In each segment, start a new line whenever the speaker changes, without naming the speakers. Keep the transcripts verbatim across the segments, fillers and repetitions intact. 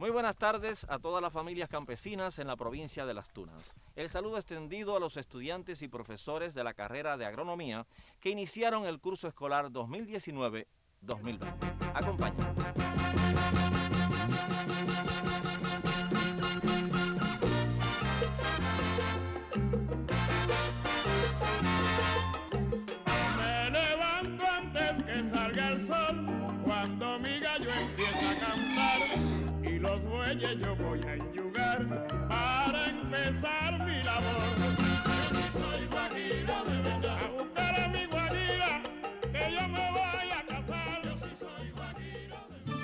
Muy buenas tardes a todas las familias campesinas en la provincia de Las Tunas. El saludo extendido a los estudiantes y profesores de la carrera de agronomía que iniciaron el curso escolar dos mil diecinueve dos mil veinte. Acompáñenme.
Me levanto antes que salga el sol, cuando mi gallo empieza a cantar, y los bueyes yo voy a enyugar para empezar mi labor. Yo sí soy guajiro de verdad, a buscar a mi guajira, que yo me voy a casar. Yo sí soy guajiro de verdad.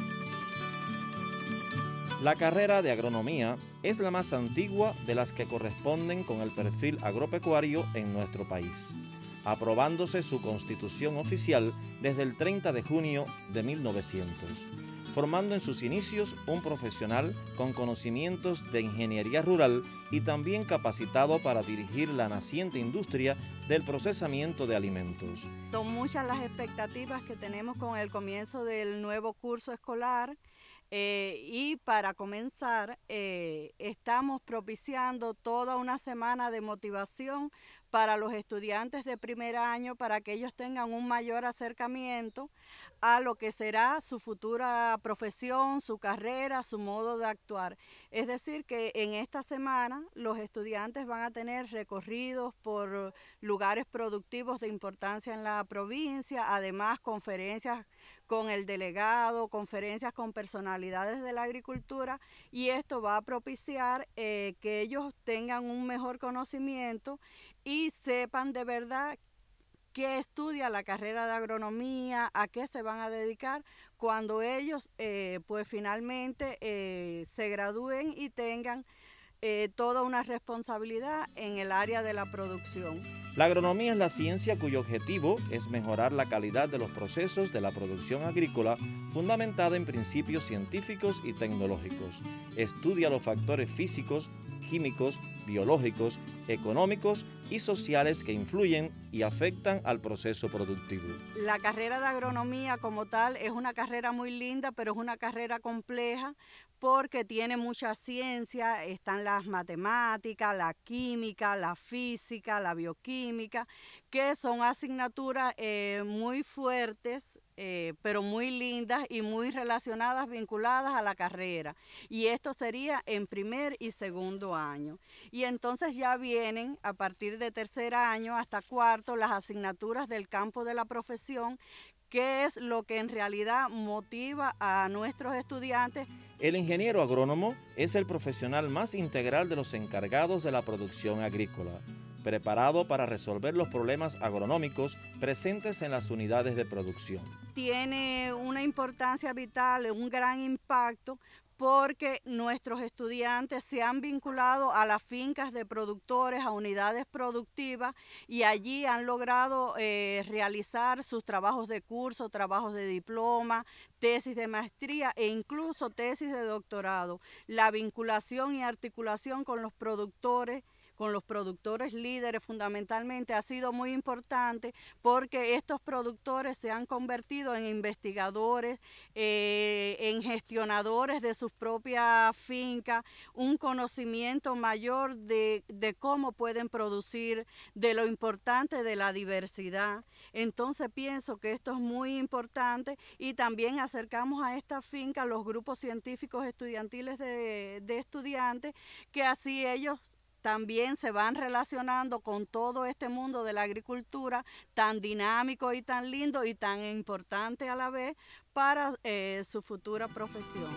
La carrera de agronomía es la más antigua de las que corresponden con el perfil agropecuario en nuestro país, aprobándose su constitución oficial desde el treinta de junio de mil novecientos, formando en sus inicios un profesional con conocimientos de ingeniería rural y también capacitado para dirigir la naciente industria del procesamiento de alimentos.
Son muchas las expectativas que tenemos con el comienzo del nuevo curso escolar. Eh, y para comenzar, eh, estamos propiciando toda una semana de motivación para los estudiantes de primer año, para que ellos tengan un mayor acercamiento a lo que será su futura profesión, su carrera, su modo de actuar. Es decir, que en esta semana los estudiantes van a tener recorridos por lugares productivos de importancia en la provincia, además conferencias con el delegado, conferencias con personalidades de la agricultura, y esto va a propiciar eh, que ellos tengan un mejor conocimiento y sepan de verdad qué estudia la carrera de agronomía, a qué se van a dedicar cuando ellos eh, pues finalmente eh, se gradúen y tengan eh, toda una responsabilidad en el área de la producción.
La agronomía es la ciencia cuyo objetivo es mejorar la calidad de los procesos de la producción agrícola, fundamentada en principios científicos y tecnológicos. Estudia los factores físicos, químicos, biológicos, económicos y sociales que influyen y afectan al proceso productivo.
La carrera de agronomía como tal es una carrera muy linda, pero es una carrera compleja porque tiene mucha ciencia. Están las matemáticas, la química, la física, la bioquímica, que son asignaturas eh, muy fuertes, eh, pero muy lindas y muy relacionadas, vinculadas a la carrera. Y esto sería en primer y segundo año. Y entonces ya vienen a partir de tercer año hasta cuarto las asignaturas del campo de la profesión, que es lo que en realidad motiva a nuestros estudiantes.
El ingeniero agrónomo es el profesional más integral de los encargados de la producción agrícola, preparado para resolver los problemas agronómicos presentes en las unidades de producción.
Tiene una importancia vital, un gran impacto, porque nuestros estudiantes se han vinculado a las fincas de productores, a unidades productivas, y allí han logrado eh, realizar sus trabajos de curso, trabajos de diploma, tesis de maestría e incluso tesis de doctorado. La vinculación y articulación con los productores, con los productores líderes fundamentalmente, ha sido muy importante, porque estos productores se han convertido en investigadores, eh, en gestionadores de sus propias fincas, un conocimiento mayor de, de cómo pueden producir, de lo importante de la diversidad. Entonces pienso que esto es muy importante, y también acercamos a esta finca los grupos científicos estudiantiles de, de estudiantes, que así ellos también se van relacionando con todo este mundo de la agricultura tan dinámico y tan lindo y tan importante a la vez para eh, su futura profesión.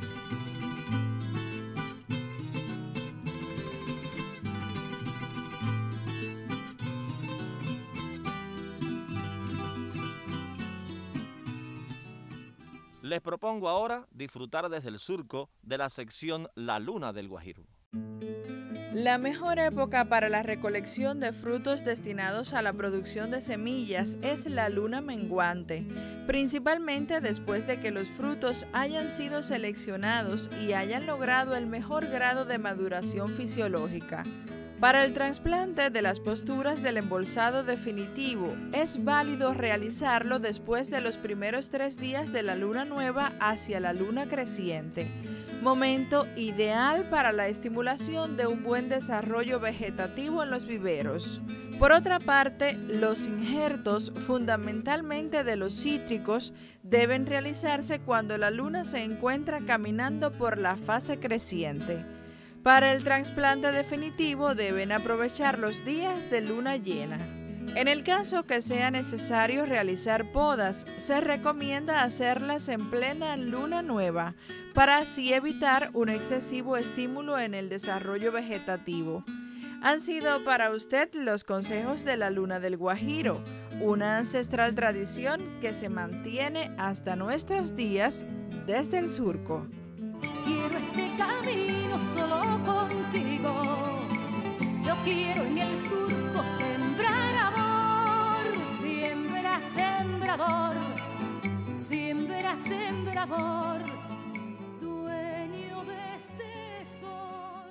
Les propongo ahora disfrutar desde el surco de la sección La Luna del Guajiro.
La mejor época para la recolección de frutos destinados a la producción de semillas es la luna menguante, principalmente después de que los frutos hayan sido seleccionados y hayan logrado el mejor grado de maduración fisiológica. Para el trasplante de las posturas del embolsado definitivo, es válido realizarlo después de los primeros tres días de la luna nueva hacia la luna creciente. momento ideal para la estimulación de un buen desarrollo vegetativo en los viveros. Por otra parte, los injertos, fundamentalmente de los cítricos, deben realizarse cuando la luna se encuentra caminando por la fase creciente. Para el trasplante definitivo deben aprovechar los días de luna llena. En el caso que sea necesario realizar podas, se recomienda hacerlas en plena luna nueva, para así evitar un excesivo estímulo en el desarrollo vegetativo. Han sido para usted los consejos de la Luna del Guajiro, una ancestral tradición que se mantiene hasta nuestros días desde el surco.
Quiero este camino solo contigo, yo quiero en el surco sembrar amor, siembra sembrador, siembra sembrador, dueño de este sol.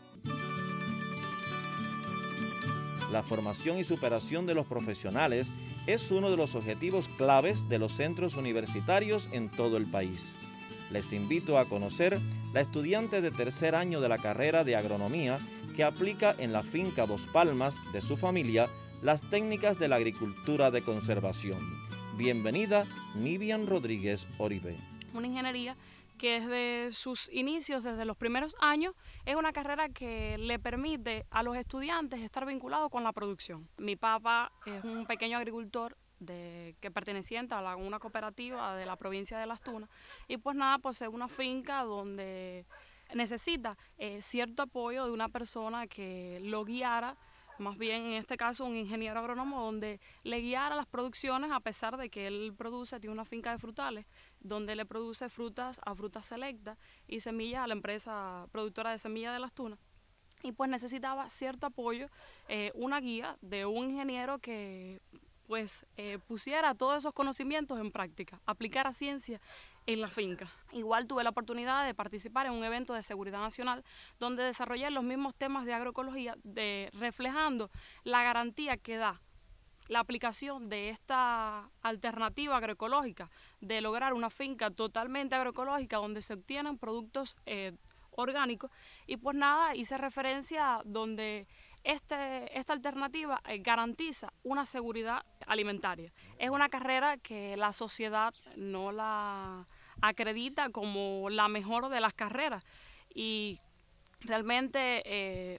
La formación y superación de los profesionales es uno de los objetivos claves de los centros universitarios en todo el país. Les invito a conocer la estudiante de tercer año de la carrera de agronomía que aplica en la finca Dos Palmas de su familia las técnicas de la agricultura de conservación. Bienvenida, Nivian Rodríguez Oribe.
Una ingeniería que desde sus inicios, desde los primeros años, es una carrera que le permite a los estudiantes estar vinculados con la producción. Mi papá es un pequeño agricultor de, que perteneciente a la, una cooperativa de la provincia de Las Tunas, y pues nada, posee una finca donde necesita eh, cierto apoyo de una persona que lo guiara, más bien en este caso un ingeniero agrónomo, donde le guiara las producciones, a pesar de que él produce, tiene una finca de frutales, donde le produce frutas a Frutas Selecta y semillas a la empresa productora de semillas de Las Tunas. Y pues necesitaba cierto apoyo, eh, una guía de un ingeniero que pues eh, pusiera todos esos conocimientos en práctica, aplicara ciencia en la finca. Igual tuve la oportunidad de participar en un evento de seguridad nacional donde desarrollé los mismos temas de agroecología, de, reflejando la garantía que da la aplicación de esta alternativa agroecológica, de lograr una finca totalmente agroecológica donde se obtienen productos eh, orgánicos. Y pues nada, hice referencia donde Este, esta alternativa eh, garantiza una seguridad alimentaria. Es una carrera que la sociedad no la acredita como la mejor de las carreras y realmente eh,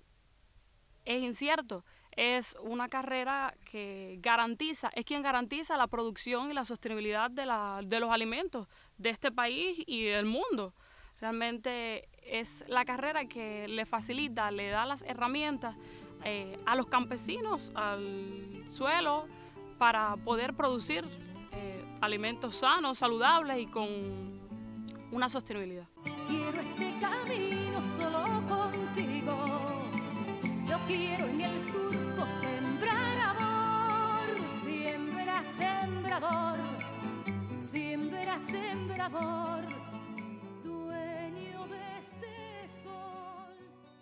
es incierto. Es una carrera que garantiza, es quien garantiza la producción y la sostenibilidad de, la, de los alimentos de este país y del mundo. Realmente es la carrera que le facilita, le da las herramientas Eh, a los campesinos, al suelo, para poder producir eh, alimentos sanos, saludables y con una sostenibilidad.
Quiero este camino solo contigo, yo quiero en el surco sembrar amor, siembra sembrador, siembra sembrador, dueño de este sol.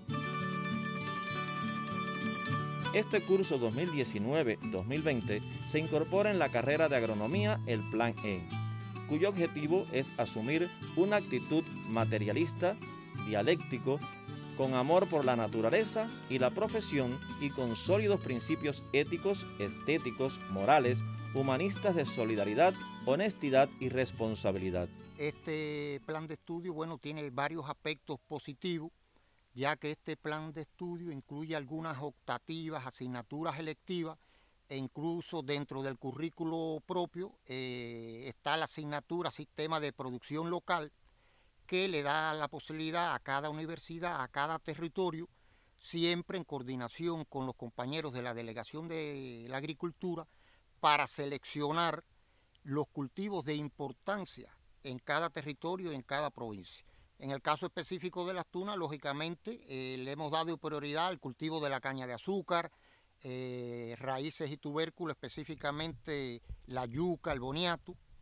Este curso dos mil diecinueve dos mil veinte se incorpora en la carrera de agronomía el Plan E, cuyo objetivo es asumir una actitud materialista, dialéctico, con amor por la naturaleza y la profesión y con sólidos principios éticos, estéticos, morales, humanistas de solidaridad, honestidad y responsabilidad.
Este plan de estudio, bueno, tiene varios aspectos positivos, ya que este plan de estudio incluye algunas optativas, asignaturas electivas, e incluso dentro del currículo propio eh, está la asignatura Sistema de Producción Local, que le da la posibilidad a cada universidad, a cada territorio, siempre en coordinación con los compañeros de la Delegación de la Agricultura, para seleccionar los cultivos de importancia en cada territorio y en cada provincia. En el caso específico de Las Tunas, lógicamente, eh, le hemos dado prioridad al cultivo de la caña de azúcar, eh, raíces y tubérculos, específicamente la yuca, el boniato,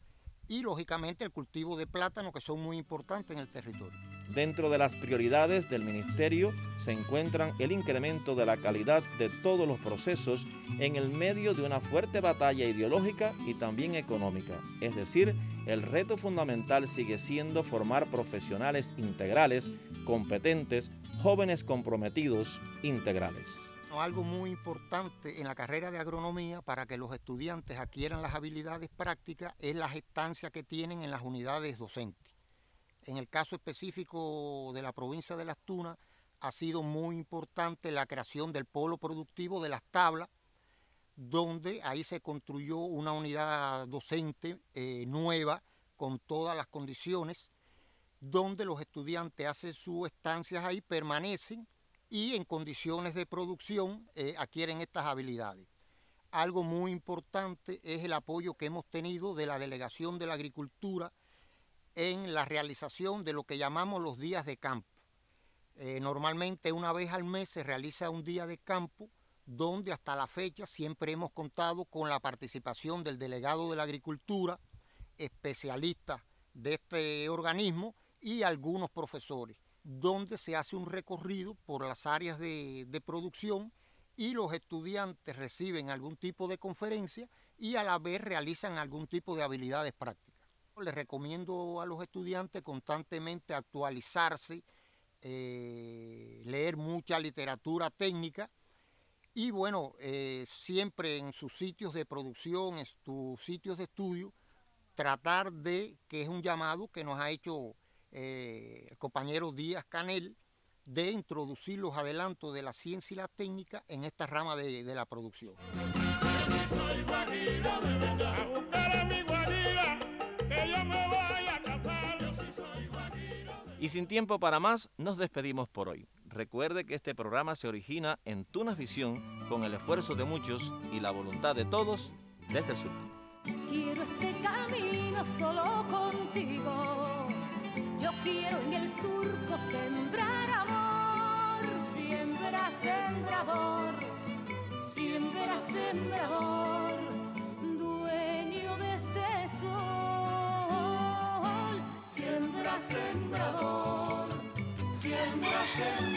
y lógicamente el cultivo de plátano, que son muy importantes en el territorio.
Dentro de las prioridades del Ministerio se encuentran el incremento de la calidad de todos los procesos en el medio de una fuerte batalla ideológica y también económica. Es decir, el reto fundamental sigue siendo formar profesionales integrales, competentes, jóvenes comprometidos, integrales.
Algo muy importante en la carrera de agronomía para que los estudiantes adquieran las habilidades prácticas es las estancias que tienen en las unidades docentes. En el caso específico de la provincia de Las Tunas, ha sido muy importante la creación del polo productivo de Las Tablas, donde ahí se construyó una unidad docente eh, nueva con todas las condiciones, donde los estudiantes hacen sus estancias ahí, permanecen y en condiciones de producción eh, adquieren estas habilidades. Algo muy importante es el apoyo que hemos tenido de la Delegación de la Agricultura en la realización de lo que llamamos los días de campo. Eh, normalmente una vez al mes se realiza un día de campo donde hasta la fecha siempre hemos contado con la participación del delegado de la Agricultura, especialistas de este organismo y algunos profesores, donde se hace un recorrido por las áreas de, de producción y los estudiantes reciben algún tipo de conferencia y a la vez realizan algún tipo de habilidades prácticas. Les recomiendo a los estudiantes constantemente actualizarse, eh, leer mucha literatura técnica y bueno, eh, siempre en sus sitios de producción, en sus sitios de estudio, tratar de, que es un llamado que nos ha hecho Eh, el compañero Díaz Canel, de introducir los adelantos de la ciencia y la técnica en esta rama de, de la producción.
Y sin tiempo para más, nos despedimos por hoy. Recuerde que este programa se origina en Tunas Visión con el esfuerzo de muchos y la voluntad de todos desde el sur.
Quiero este camino solo contigo. Yo quiero en el surco sembrar amor, siembra, sembrador, siembra, sembrador, dueño de este sol, siembra, sembrador, siembra, sembrador.